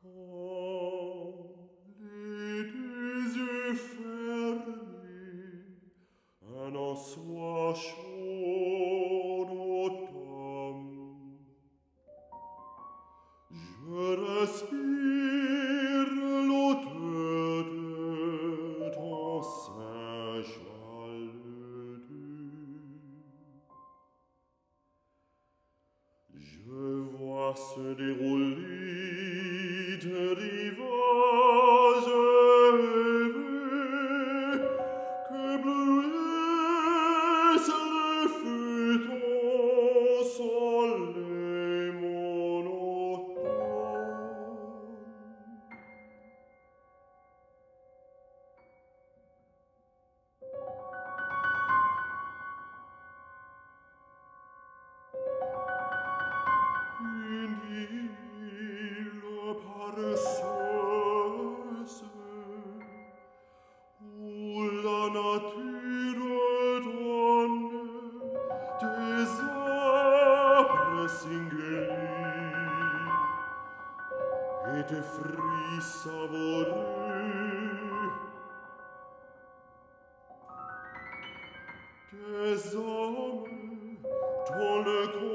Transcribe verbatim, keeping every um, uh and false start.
Quand les deux yeux fermés, un an soit chaud d'automne, je respire l'odeur de ton sein chaleureux. Je vois se dérouler de rivages heureux que bleuisse le feu ton soleil monotone. Une île paresseuse où la nature donne des arbres singuliers et des fruits savoureux, des hommes dont le corps